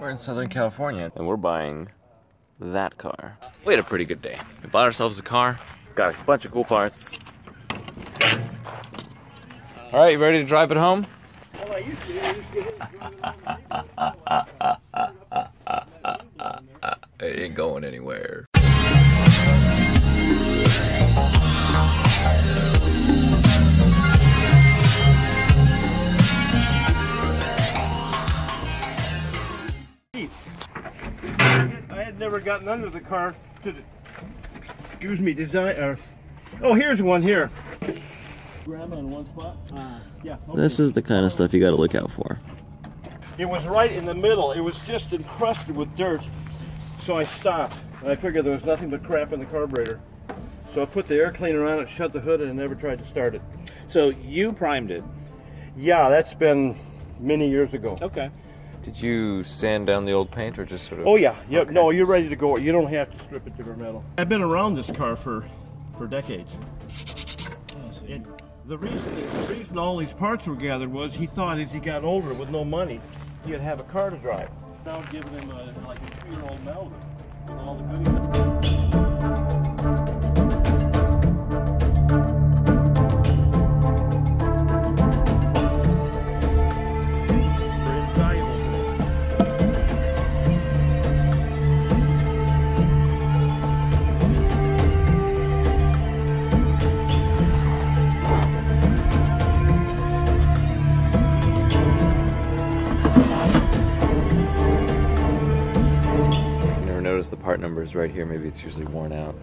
We're in Southern California and we're buying that car. We had a pretty good day. We bought ourselves a car, got a bunch of cool parts. All right, you ready to drive it home? It ain't going anywhere. I had never gotten under the car to the, excuse me, design, oh, here's one here. Grab on one spot? Yeah. Okay. This is the kind of stuff you gotta look out for. It was right in the middle. It was just encrusted with dirt. So I stopped. And I figured there was nothing but crap in the carburetor. So I put the air cleaner on it, shut the hood, and never tried to start it. So you primed it? Yeah, that's been many years ago. Okay. Did you sand down the old paint or just sort of? Oh yeah, yep. Okay. No, you're ready to go. You don't have to strip it to bare metal. I've been around this car for decades. And the reason all these parts were gathered was he thought as he got older with no money, he'd have a car to drive. Now I'm giving him like a 2-year-old Melvin with all the goodies. The part number is right here. Maybe it's usually worn out.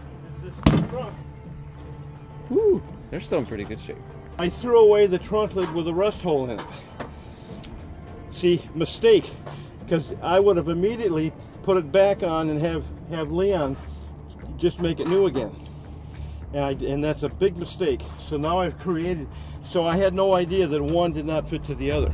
Woo! They're still in pretty good shape. I threw away the trunk lid with a rust hole in it. See, mistake, because I would have immediately put it back on and have Leon just make it new again. And that's a big mistake. So now I've created, so I had no idea that one did not fit to the other.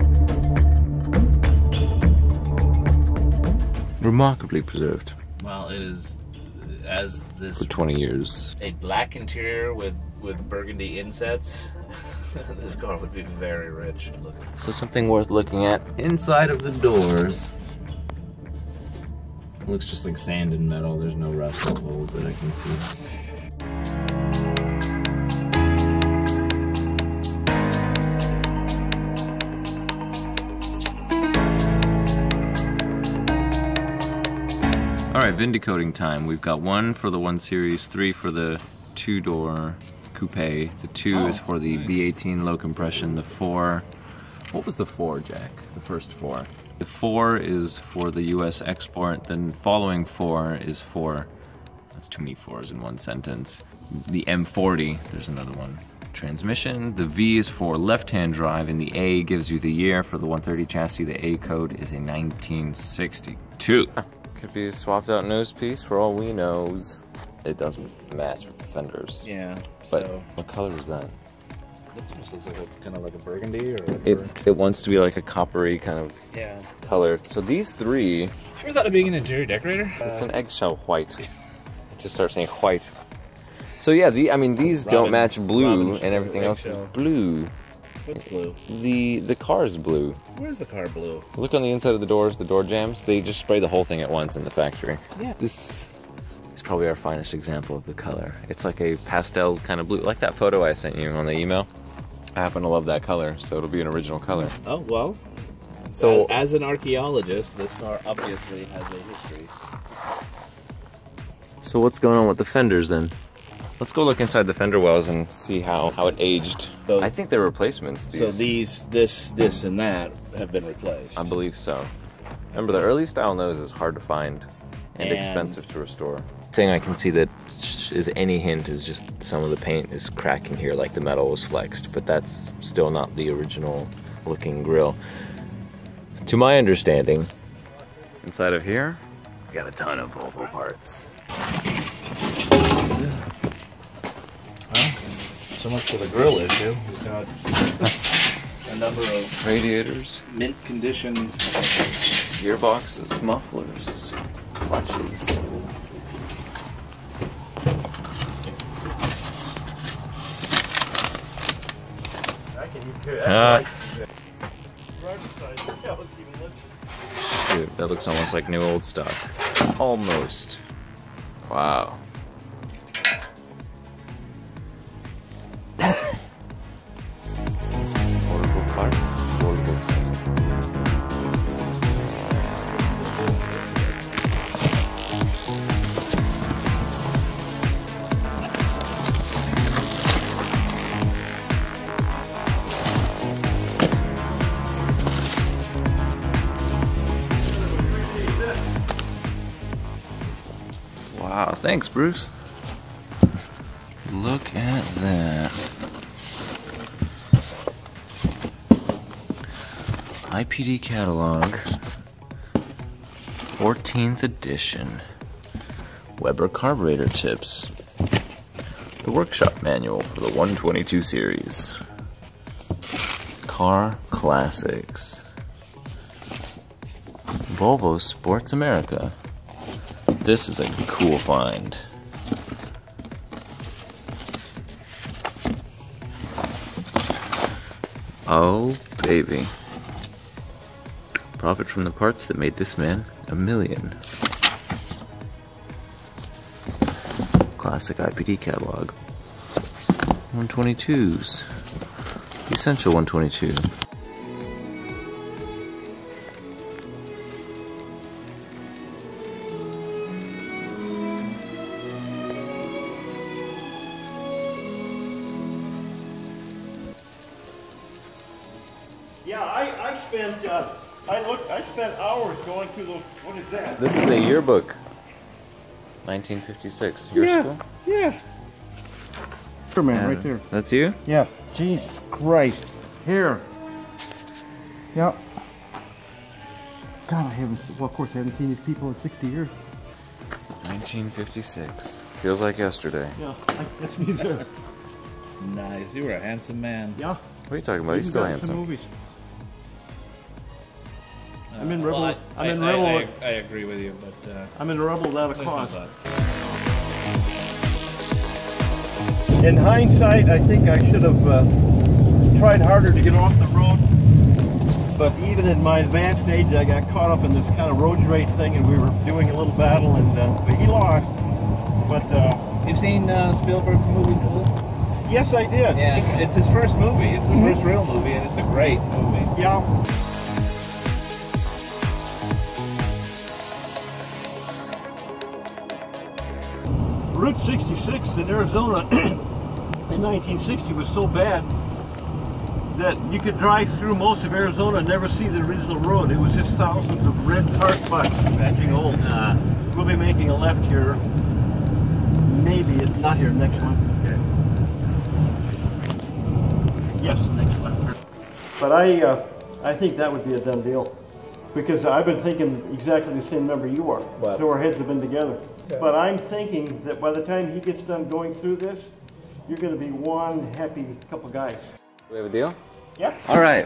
Remarkably preserved. Well, it is, as this for 20 years. A black interior with burgundy insets. This car would be very rich looking. So something worth looking at inside of the doors. It looks just like sand and metal. There's no rust or holes that I can see. Alright, VIN decoding time. We've got 1 for the 1 Series, 3 for the 2-door coupe. The 2 is for the B18 low compression. The 4, what was the 4, Jack? The first 4. The 4 is for the US export, then following 4 is for, that's too many 4s in one sentence. The M40, there's another one. Transmission, the V is for left-hand drive, and the A gives you the year. For the 130 chassis, the A code is a 1962. Could be a swapped out nose piece for all we knows. It doesn't match with the fenders. Yeah. But so what color is that? It just looks like kind of like a burgundy or It wants to be like a coppery kind of color. So these 3. You ever thought of being an interior decorator? It's an eggshell white. Just start saying white. So yeah, I mean these don't match blue, and everything else is blue. What's blue? The car is blue. Where's the car blue? Look on the inside of the doors, the door jambs. They just spray the whole thing at once in the factory. Yeah. This is probably our finest example of the color. It's like a pastel kind of blue, like that photo I sent you on the email. I happen to love that color, so it'll be an original color. Oh, well. So as an archaeologist, this car obviously has a history. So what's going on with the fenders then? Let's go look inside the fender wells and see how it aged. So, I think they're replacements. So this, and that have been replaced. I believe so. Remember, the early style nose is hard to find and expensive to restore. The thing I can see that is any hint is just some of the paint is cracking here, like the metal was flexed, but that's still not the original looking grille. To my understanding, inside of here, we got a ton of Volvo parts. So much for the grill issue. We've got a number of radiators, mint condition gearboxes, mufflers, clutches. Dude, that looks almost like new old stuff. Almost. Wow. Volvo car. Volvo. Wow, thanks, Bruce. Look at that. IPD catalog, 14th edition. Weber carburetor tips. The workshop manual for the 122 series. Car classics. Volvo Sports America. This is a cool find. Oh, baby. Profit from the parts that made this man $1 million. Classic IPD catalog. 122s. The essential 122. Yeah, I spent hours going through those. What is that? This is a yearbook. 1956. Your school? Yeah. Man, right there. That's you? Yeah. Jesus Christ. Here. Yep. God, I haven't. Well, of course, I haven't seen these people in 60 years. 1956. Feels like yesterday. Yeah, that's me there. Nice. You were a handsome man. Yeah. What are you talking about? He's still handsome. Movies. I'm in Rebel. Well, I'm in Rebel. I agree with you, but I'm in Rebel without a there's cause. no thought. In hindsight, I think I should have tried harder to get off the road. But even in my advanced age, I got caught up in this kind of road rage thing, and we were doing a little battle, and but he lost. But You've seen Spielberg's movie Pool? yes, I did. Yeah, it's his first movie. It's his first real movie, and it's a great movie. Yeah. Route 66 in Arizona in 1960 was so bad that you could drive through most of Arizona and never see the original road. It was just thousands of red cart bikes matching old. We'll be making a left here. Maybe it's not here, next one. Okay. Yes, next one. But I think that would be a done deal. Because I've been thinking exactly the same number you are. What? So our heads have been together. Okay. But I'm thinking that by the time he gets done going through this, you're going to be one happy couple guys. Do we have a deal? Yeah? All right.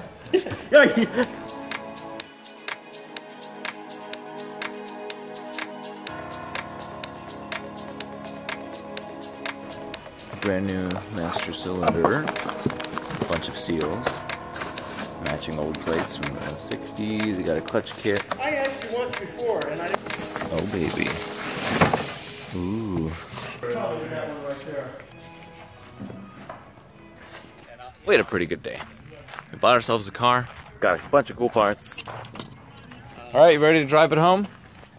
Brand new master cylinder, a bunch of seals, matching old plates from the 60s. You got a clutch kit. I asked you once before, and I didn't. Oh baby. Ooh. Probably that one right there. We had a pretty good day. We bought ourselves a car, got a bunch of cool parts. All right, you ready to drive it home?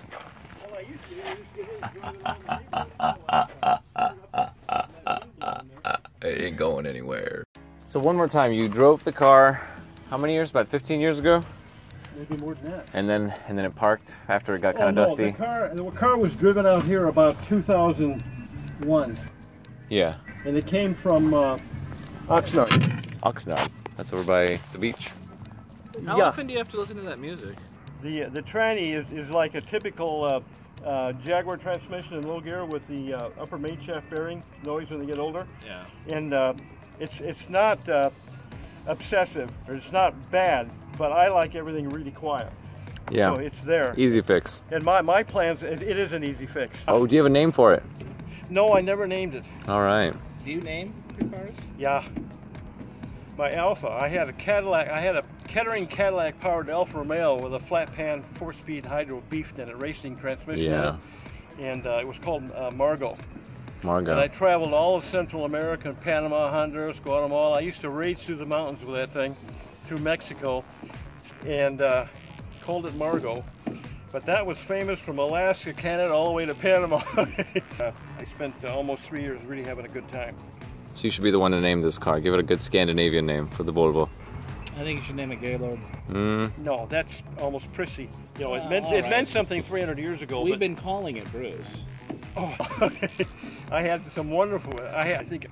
It ain't going anywhere. So one more time, you drove the car, how many years? About 15 years ago? Maybe more than that. And then it parked after it got kind of dusty? The car was driven out here about 2001. Yeah. And it came from Oxnard. Oxnard. That's over by the beach. How Yeah. often do you have to listen to that music? The tranny is like a typical Jaguar transmission in low gear with the upper main shaft bearing noise when they get older. Yeah. And it's not obsessive, or it's not bad, but I like everything really quiet. Yeah. So it's there. Easy fix. And my plans, it is an easy fix. Oh, do you have a name for it? No, I never named it. All right. Do you name your cars? Yeah. My Alpha, I had a Cadillac, I had a Kettering Cadillac powered Alfa Romeo with a flat pan 4-speed hydro beefed in it, racing transmission. Yeah. And it was called Margot. Margot. And I traveled all of Central America, Panama, Honduras, Guatemala. I used to race through the mountains with that thing, through Mexico, and called it Margot. But that was famous from Alaska, Canada, all the way to Panama. I spent almost 3 years really having a good time. So you should be the one to name this car. Give it a good Scandinavian name for the Volvo. I think you should name it Gaylord. No, that's almost prissy. You know, it meant something 300 years ago. We've been calling it Bruce. Oh, I had some wonderful. I think.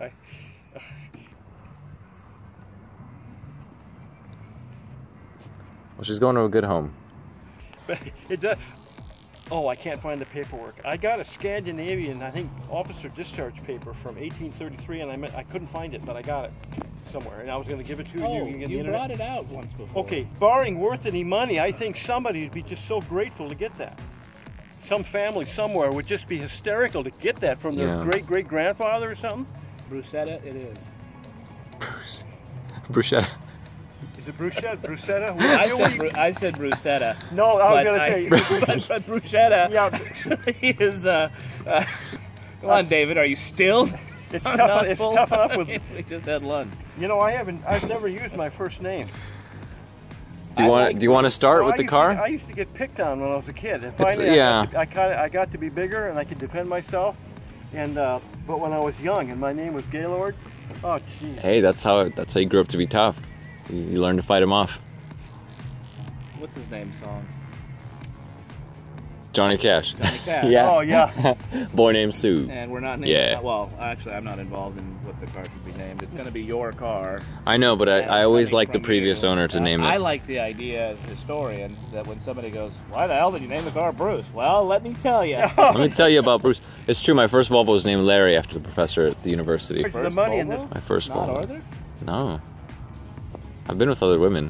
Well, she's going to a good home. It does. Oh, I can't find the paperwork. I got a Scandinavian, I think, officer discharge paper from 1833, and I couldn't find it, but I got it somewhere, and I was going to give it to you. Oh, you can get you the brought internet. it out once before. Okay, barring worth any money, I think somebody would be just so grateful to get that. Some family somewhere would just be hysterical to get that from their great-great-grandfather or something. Bruschetta, it is. Bruschetta. Is it bruschetta? Bruschetta? I said bruschetta. No, I was going to say. But bruschetta Yeah. is. Come on, David. Are you still? It's tough enough with. We just had lunch. You know, I've never used my first name. Do you want to start with the car? I used to get picked on when I was a kid, and finally I got to be bigger and I could defend myself. And but when I was young and my name was Gaylord, oh jeez. Hey, that's how you grew up to be tough. You learn to fight him off. What's his name song? Johnny Cash. Johnny Cash. Yeah. Oh yeah. Boy named Sue. And we're not naming well, actually I'm not involved in what the car should be named. It's going to be your car. I know, but I always like the previous owner to name it. I like the idea as a historian that when somebody goes, why the hell did you name the car Bruce? Well, let me tell you. Let me tell you about Bruce. It's true, my first Volvo was named Larry after the professor at the university. The money in this. My first Not Volvo. Arthur? No. I've been with other women.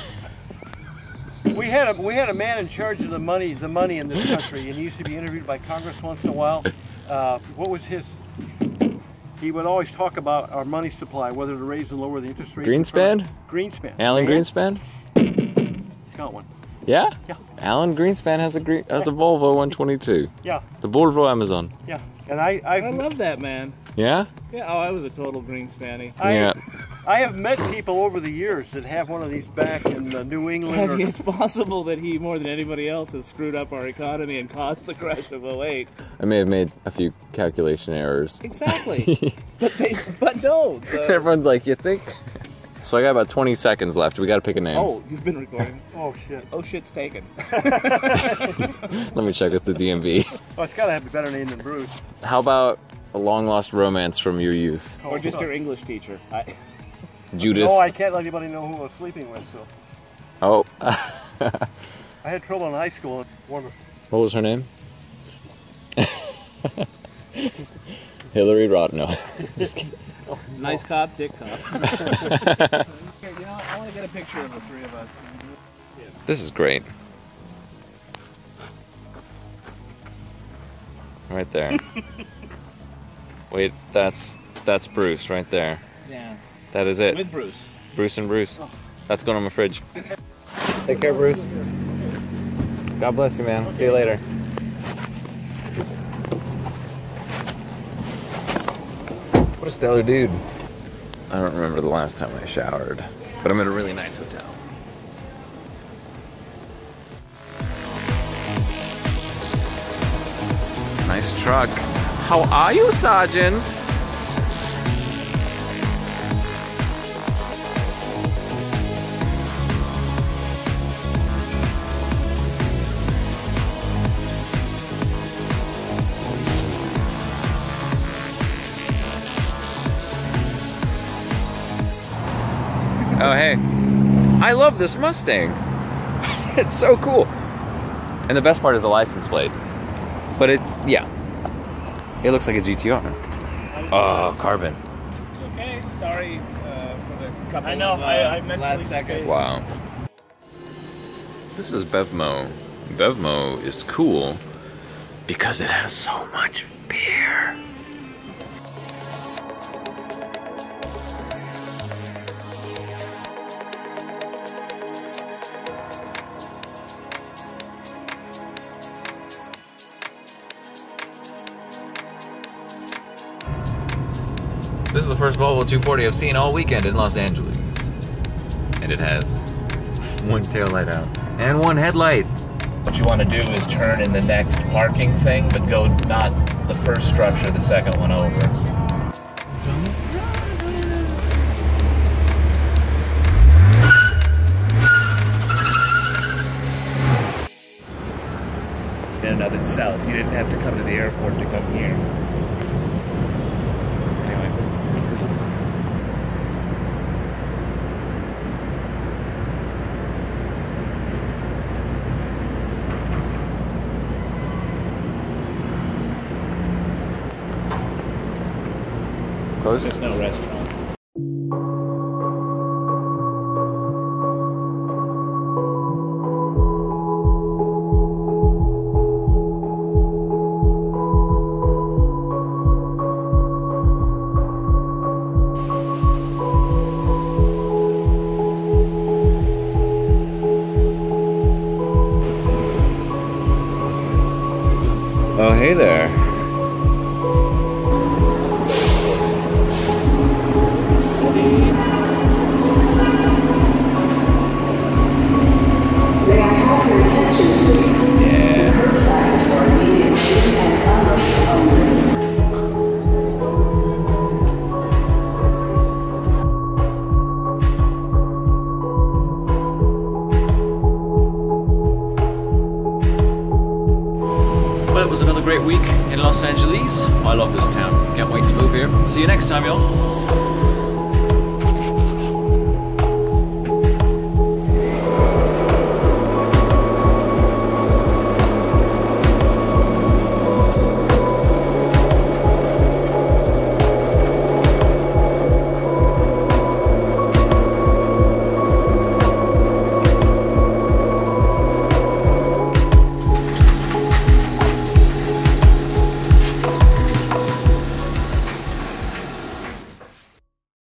We had a man in charge of the money in this country, and he used to be interviewed by Congress once in a while. What was his? He would always talk about our money supply, whether to raise and lower the interest rate. Greenspan? Greenspan. Alan Greenspan? He's got one. Yeah? Yeah. Alan Greenspan has a Volvo 122. Yeah. The Volvo Amazon. Yeah. And I love that man. Yeah? Yeah. Oh, I was a total Greenspanny. I have met people over the years that have one of these back in New England. It's possible that he, more than anybody else, has screwed up our economy and caused the crash of 08. I may have made a few calculation errors. Exactly. but no. Everyone's like, you think? So I got about 20 seconds left. We got to pick a name. Oh, you've been recording. Oh shit. Oh shit's taken. Let me check with the DMV. Oh, it's got to have a better name than Bruce. How about a long lost romance from your youth? Or just your English teacher. Judith. No, I can't let anybody know who I was sleeping with. So. Oh. I had trouble in high school. What was her name? Hillary Rodham. No. Just kidding. Nice cop, dick cop. You know, I want to get a picture of the three of us. This is great. Right there. Wait, that's Bruce right there. Yeah. That is it. With Bruce. Bruce and Bruce. That's going on my fridge. Take care, Bruce. God bless you, man. See you later. What a stellar dude. I don't remember the last time I showered, but I'm at a really nice hotel. Nice truck. How are you, Sergeant? Oh, hey. I love this Mustang. It's so cool. And the best part is the license plate. But it looks like a GTR. Oh, carbon. Okay, sorry for the couple I know, of I mentally last seconds. Wow. This is Bevmo. Bevmo is cool because it has so much beer. This is the first Volvo 240 I've seen all weekend in Los Angeles. And it has one tail light out and one headlight. What you want to do is turn in the next parking thing, but go not the first structure, the second one over. In and of itself, you didn't have to come to the airport to come here. Anyway. Close? There's no restaurant. Oh, hey there. May I have your attention, please? Yeah. The curbside is for immediate use and unloading only. Well, it was another great week in Los Angeles. I love this town. Can't wait to move here. See you next time, y'all.